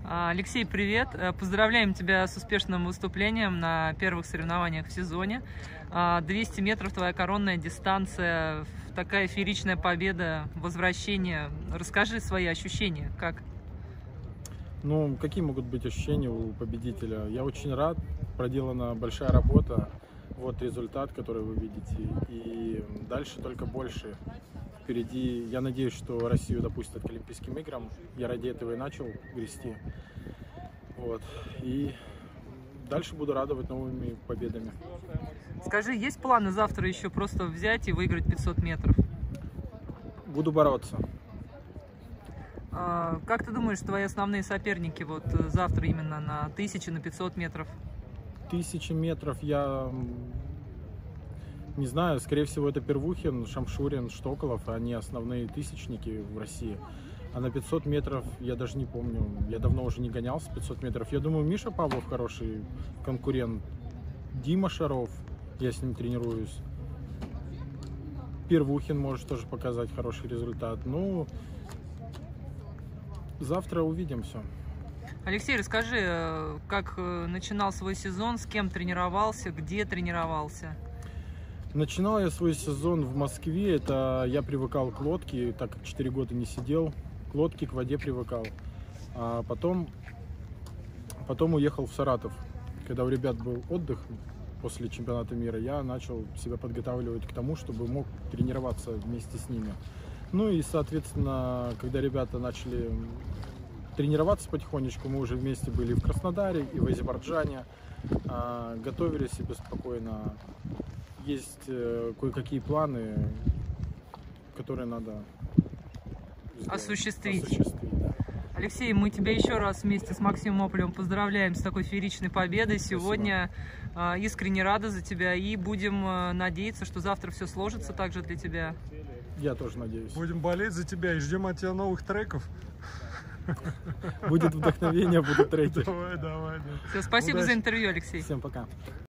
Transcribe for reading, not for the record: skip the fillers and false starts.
Алексей, привет! Поздравляем тебя с успешным выступлением на первых соревнованиях в сезоне. 200 метров, твоя коронная дистанция, такая фееричная победа, возвращение. Расскажи свои ощущения, как? Ну, какие могут быть ощущения у победителя? Я очень рад, проделана большая работа, вот результат, который вы видите, и дальше только больше. Впереди, я надеюсь, что Россию допустят к Олимпийским играм, я ради этого и начал грести, вот, и дальше буду радовать новыми победами. Скажи, есть планы завтра еще просто взять и выиграть 500 метров? Буду бороться. Как ты думаешь, твои основные соперники вот завтра именно на 1000, на 500 метров? 1000 метров я не знаю, скорее всего это Первухин, Шамшурин, Штоколов, они основные тысячники в России. А на 500 метров я даже не помню, я давно уже не гонялся 500 метров. Я думаю, Миша Павлов хороший конкурент, Дима Шаров, я с ним тренируюсь. Первухин может тоже показать хороший результат. Ну, завтра увидим все. Алексей, расскажи, как начинал свой сезон, с кем тренировался, где тренировался? Начинал я свой сезон в Москве, это я привыкал к лодке, так как 4 года не сидел, к лодке, к воде привыкал. А потом уехал в Саратов. Когда у ребят был отдых после чемпионата мира, я начал себя подготавливать к тому, чтобы мог тренироваться вместе с ними. Ну и, соответственно, когда ребята начали тренироваться потихонечку, мы уже вместе были в Краснодаре, и в Азербайджане, готовили себя спокойно. Есть кое-какие планы, которые надо осуществить. Да. Алексей, мы тебя еще раз вместе с Максимом Ополевым поздравляем с такой фееричной победой. Спасибо. Сегодня искренне рада за тебя и будем надеяться, что завтра все сложится также для тебя. Я тоже надеюсь. Будем болеть за тебя и ждем от тебя новых треков. Будет вдохновение, будут треки. Давай. Все, спасибо Удачи. за интервью, Алексей. Всем пока.